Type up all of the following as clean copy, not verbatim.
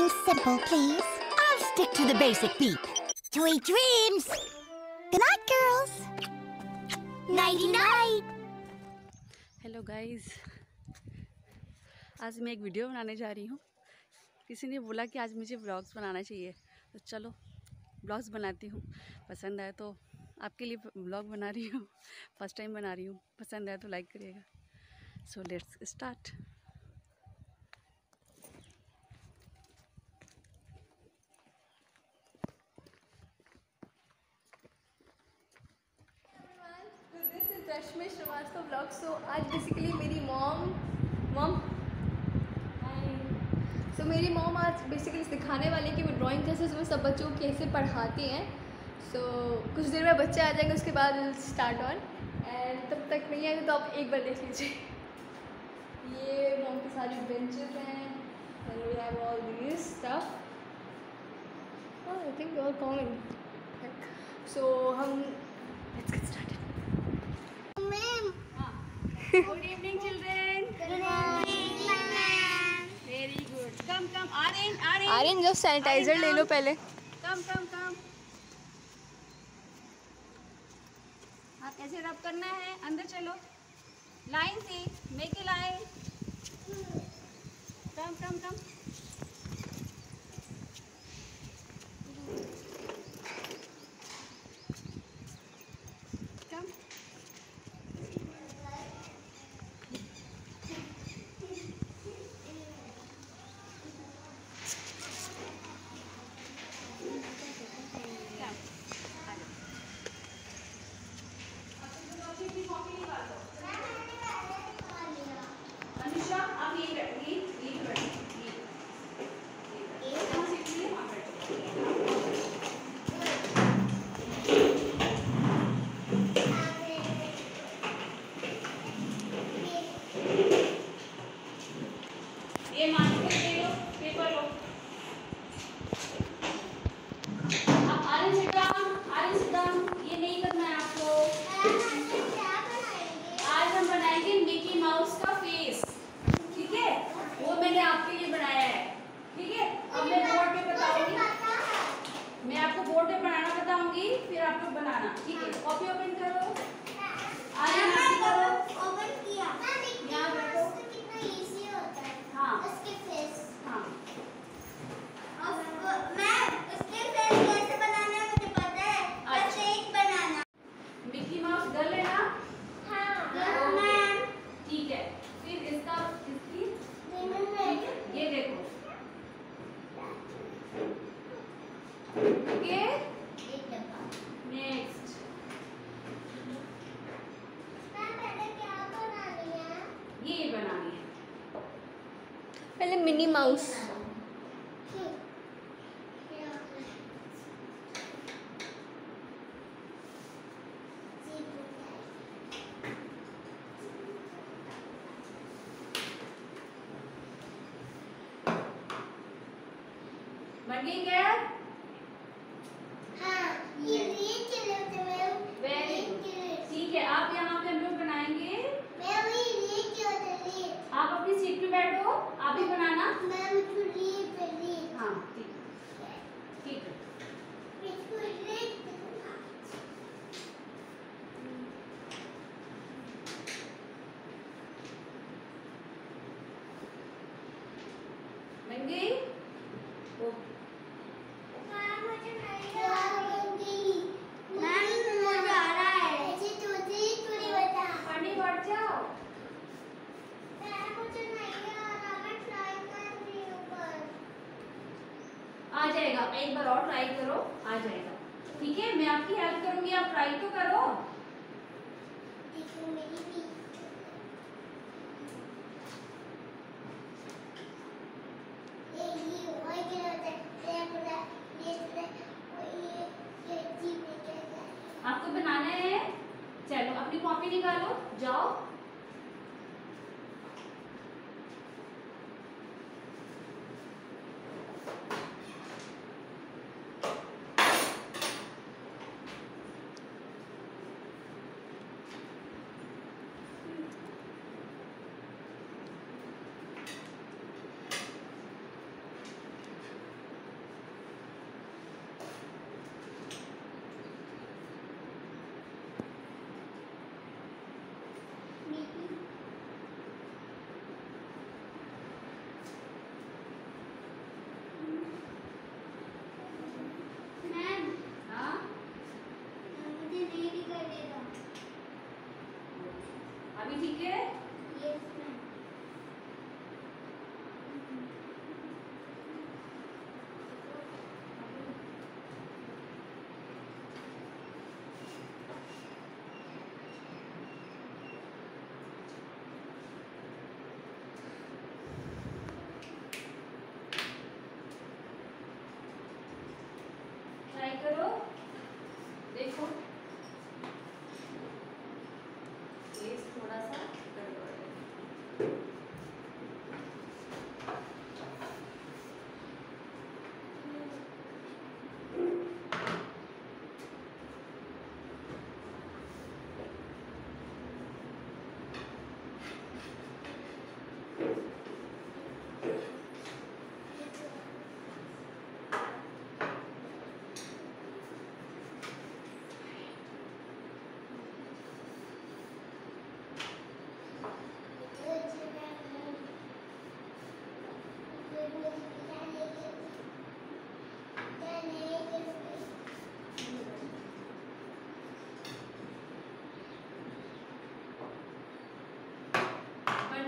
Something simple, please. I'll stick to the basic beat. Sweet dreams! Good night, girls! Nighty-night! Hello guys, आज मैं एक video बनाने जा रही हूँ। किसी ने बोला कि आज मुझे व्लॉग्स बनाना चाहिए, तो चलो व्लॉग्स बनाती हूँ। पसंद आए तो आपके लिए व्लॉग बना रही हूँ, फर्स्ट टाइम बना रही हूँ। पसंद आए तो लाइक करिएगा। So let's start. Rashmi Srivastava blog. So आज बेसिकली मेरी मेरी मॉम आज बेसिकली सिखाने वाली है कि वो ड्राइंग क्लासेस में सब बच्चों को कैसे पढ़ाती हैं। सो कुछ देर में बच्चे आ जाएंगे, उसके बाद स्टार्ट ऑन। एंड तब तक नहीं आएंगे तो आप एक बार देख लीजिए। ये मॉम की सारी बेंचेस हैं and we have all this stuff. I think you are coming. So हम let's get started. Good evening, children. Good morning, ma'am. Very good. Come. Aryan. Aryan जो सैनिटाइजर ले लो पहले। Come. आप ऐसे रब करना है, अंदर चलो। लाइन से, make a line. Come. Come. ये मार्कर ले लो, पेपर लो। अब आर्यन sit down। ये नहीं करना है आपको। आज हम बनाएंगे मिकी माउस का फेस, ठीक है? वो मैंने आपके लिए बनाया है, ठीक है? अब मैं बोर्ड पे बताऊंगी, मैं आपको बोर्ड पे बनाना बताऊंगी, फिर आप लोग बनाना, ठीक है? कॉपी ओपन करो। आर्यन ओपन किया। यहाँ बैठो। कितना इजी होता है। हाँ। उसके फेस। हाँ। मैं उसके फेस कैसे बनाना है मुझे पता है। बस एक बनाना। मिकी माउस गर्ल है ना? हाँ मैम। ठीक है, फिर इसकी ये देखो, ओके? नेक्स्ट ये बनानी है। पहले मिनी माउस। बन गई क्या? हाँ, ये चले होते मैम। Very good. ठीक है, आप यहाँ पे हम लोग बनाएंगे। मैम ये क्या होता है? आप अपनी सीट पे बैठो, आप ही बनाना। मैम पहले। हाँ, ठीक है। इसको रेड बन गई? ओ, पढ़ने बैठ जाओ। आ जाएगा, एक बार और ट्राई करो, आ जाएगा, ठीक है? मैं आपकी हेल्प करूंगी, आप ट्राई तो करो। आपको बनाना है? चलो अपनी कॉपी निकालो, जाओ।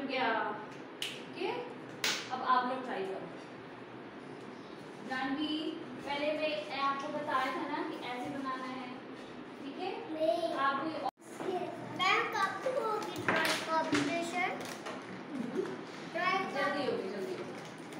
गया। ओके, अब आप लोग ट्राई करो। जानवी, पहले मैं आपको बताया था ना कि ऐसे बनाना है, ठीक है? आप जल्दी होगी, जल्दी होगी।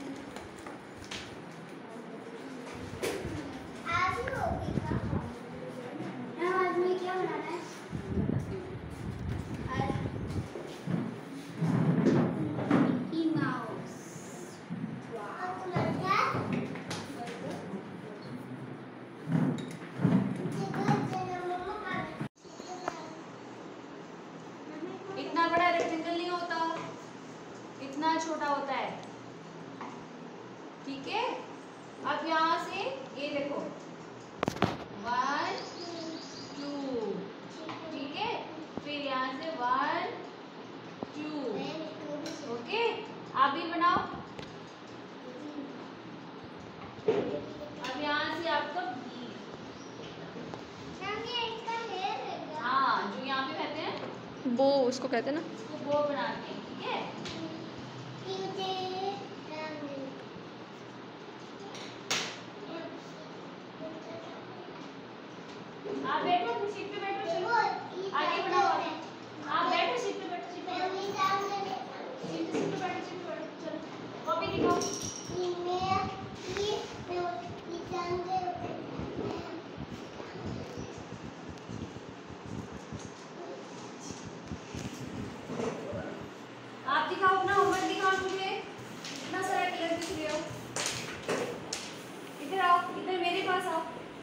इतना बड़ा रेक्टेंगल नहीं होता, इतना छोटा होता है, ठीक है? अब यहाँ से ये देखो 1 2, ठीक है? फिर यहाँ से 1 2, ओके? आप भी बनाओ। अब यहाँ से आपका हाँ, जो यहाँ पे कहते हैं वो उसको कहते हैं ना, उसको वो बनाते हैं, ठीक है? आप बैठो, सीट पे बैठो, चलो आगे बढ़ाओ। आप बैठो, सीट पे बैठो, सीट पे बैठो, सीट पे बैठो, सीट पे बैठो, चलो कॉपी दिखाओ। आप दिखाओ, अपना होमवर्क दिखाओ मुझे, इतना सारा कलर दिख रहे हो। इधर आओ, इधर मेरे पास आओ।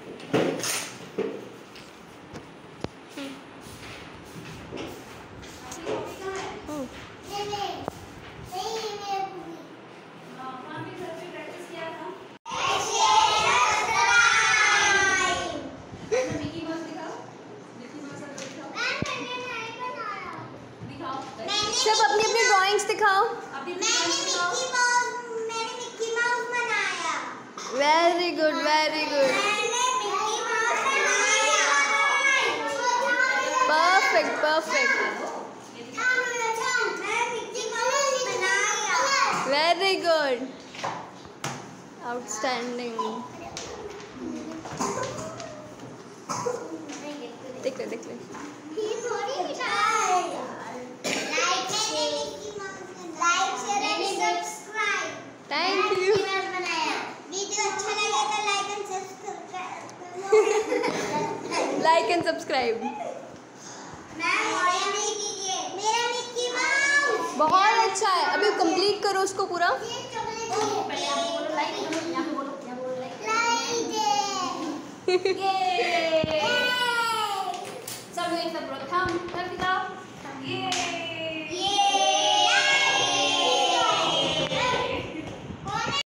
सब अपनी अपनी ड्राइंग्स दिखाओ। Very good, very good, perfect perfect, very good, outstanding. देख ले देख ले। Thank you. वीडियो अच्छा लगे तो लाइक एंड सब्सक्राइब। बहुत अच्छा है, अभी कंप्लीट करो उसको पूरा। पहले आप बोलो लाइक, यहाँ पे बोलो, यहाँ बोलो लाइक। ये सब एक सब थम दिखाओ, ये